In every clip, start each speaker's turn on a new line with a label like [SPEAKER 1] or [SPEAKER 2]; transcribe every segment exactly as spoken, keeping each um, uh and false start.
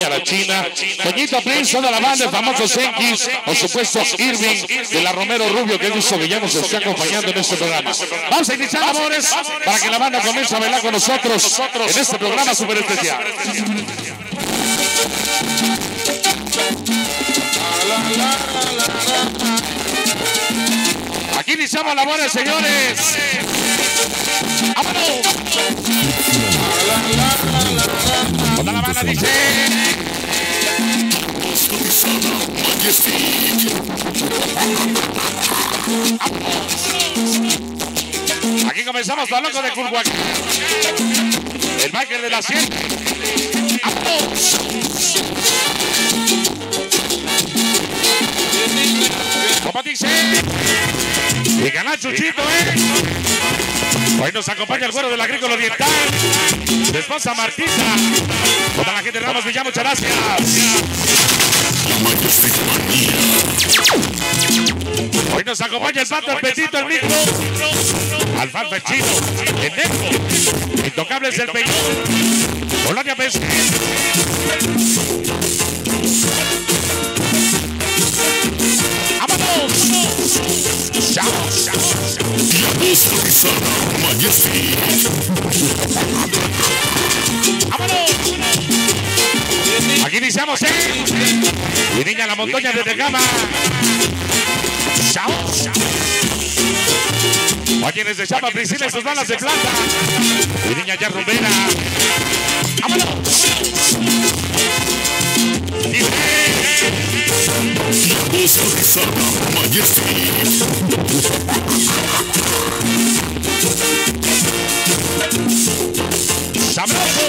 [SPEAKER 1] Niña la China, Toñito Prince, toda la banda, el famoso Senkis, por supuesto Irving de la Romero Rubio, que gusto que ya nos esté acompañando en este programa. Vamos a iniciar labores para que la banda comience a bailar con nosotros en este programa súper especial. Aquí iniciamos labores, señores. ¡Vámonos! Toda la banda dice. Aquí comenzamos con loco de Culhuacán. El Michael de la cien. ¡Vámonos! Como dice. Y ganar Chuchito, ¿eh? Hoy nos acompaña el güero del agrícola oriental. Su esposa Martita. Toda la gente de Ramos Villa, muchas gracias. Hoy nos acompaña el pato, el petito, el micro. Alfalfa, el chino, el negro. Intocables el peñón. Colonia Pes. ¡Vámonos! ¡Chao!
[SPEAKER 2] La voz rizada, Majesty.
[SPEAKER 1] ¡Vámonos! Aquí iniciamos, ¿eh? Mi niña la montaña de Tegama. ¡Chao! Guayines de Chapa, Priscila y sus balas de plata. Mi niña ya rumbera. ¡Vámonos!
[SPEAKER 2] La voz rizada, Majesty.
[SPEAKER 1] ¡Sabroso!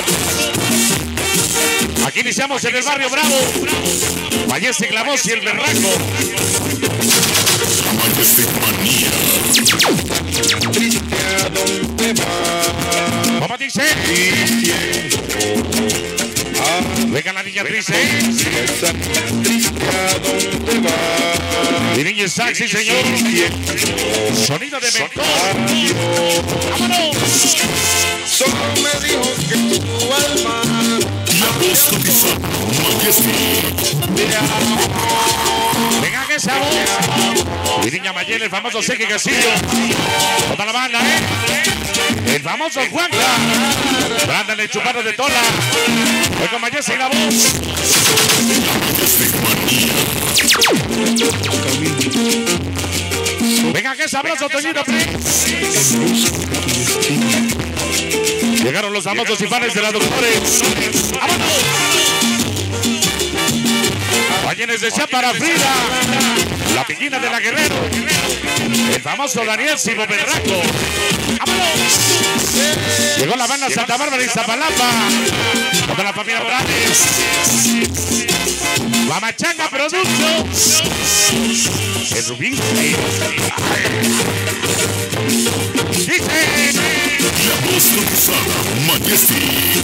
[SPEAKER 1] Aquí iniciamos en el barrio Bravo. Majestic, la voz y el berraco.
[SPEAKER 2] Majestic Manía.
[SPEAKER 1] ¿Cómo dice? Venga la niña triste. Mi niña está, sí señor. Sonido de mentón. ¡Vámonos!
[SPEAKER 3] Solo me dijo que tu alma.
[SPEAKER 2] La voz rizada, Majesty.
[SPEAKER 1] Venga que esa voz. Mi niña Mayel, el famoso Seque Castillo. Toda la banda, ¿eh? El famoso Juanca. Ándale, el chupado de Tola. Hoy con Mayel y la voz.
[SPEAKER 2] Majestic Manía.
[SPEAKER 1] Venga que sabroso, Toñito Prince. Llegaron los famosos y fans de la Doctores. ¡Vámonos! Guayines de Chapa, Frida. La Piquina de la Guerrero. El famoso Daniel Sibo Berraco. ¡Vámonos! Llegó la banda Santa Bárbara y Zapalapa. Toda la familia Morales. La Machanga Productos. El Rubín. Dice.
[SPEAKER 2] La voz rizada, Majesty.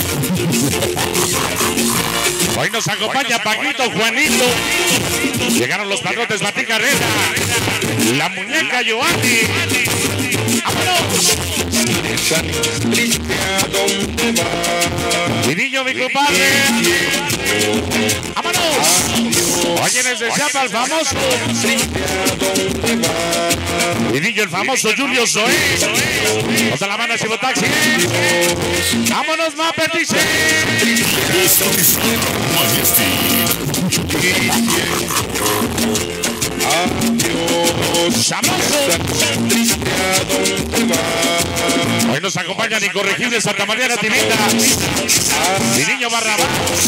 [SPEAKER 1] Hoy nos acompaña Paquito, Juanito. Llegaron los padrotes Martín Carrera. La muñeca Joanny. ¡Vámonos! Mi niño, mi compadre. ¡Vámonos! Guayines de Chapa, el famoso. Mi niño, el famoso Julio Zoé. Otra la banda Chivotaxi. ¡Vámonos, Mapper, dice! ¡Sabroso! Hoy nos acompañan Incorregibles Santa María de Timita. Mi niño Barrabás.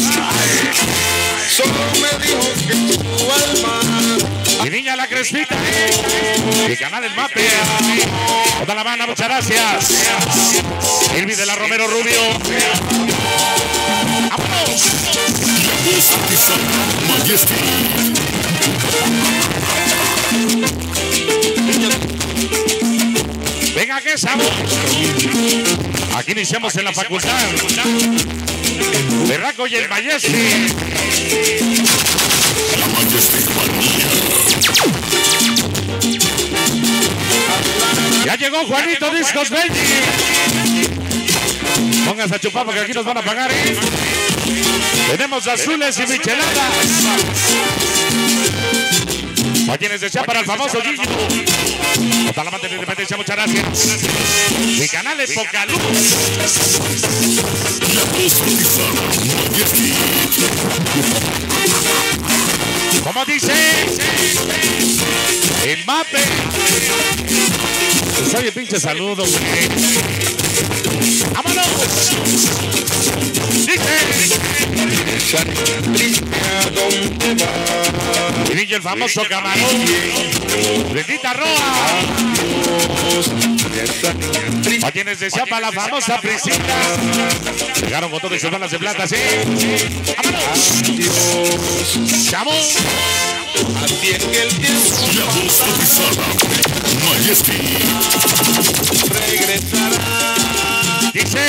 [SPEAKER 3] Solo me dijo que tu alma.
[SPEAKER 1] Mi niña la Crespita. Mi canal El Mape. Toda la banda, muchas gracias. Irving de la Romero Rubio. ¡Vámonos!
[SPEAKER 2] Majesty.
[SPEAKER 1] Venga, que estamos. Aquí iniciamos en la facultad. Berraco y el Majesty.
[SPEAKER 2] La Majestic Manía.
[SPEAKER 1] Ya llegó Juanito Discos Benji. Pónganse a chupar porque aquí nos van a pagar, ¿eh? Tenemos azules y micheladas. A quienes desean para el famoso Gigi. Para la amante de independencia, muchas gracias. Mi canal es Poca Luz.
[SPEAKER 2] La voz cotizada, Majesty.
[SPEAKER 1] Como dice el mate. Pues oye, pinche saludo, güey. ¡Vámonos! Dice. Y dice el famoso camarón. Bendita Roa. A quienes desean para la famosa Priscila. Llegaron con todas sus balas de plata, ¿sí? ¡Vámonos! ¡Chamo!
[SPEAKER 2] La voz cotizada, Majesty.
[SPEAKER 3] Regresará.
[SPEAKER 1] Dice.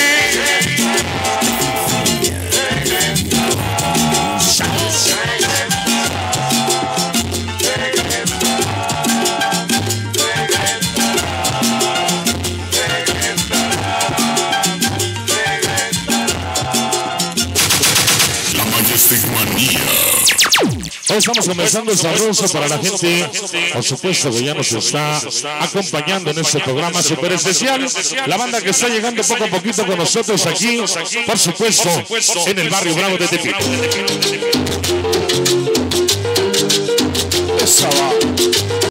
[SPEAKER 2] La Majestic Manía.
[SPEAKER 1] Hoy estamos comenzando el sabroso para la gente, por supuesto que ya nos está acompañando en este programa súper especial. La banda que está llegando poco a poquito con nosotros aquí, por supuesto, en el barrio Bravo de Tepito.
[SPEAKER 3] Esa va.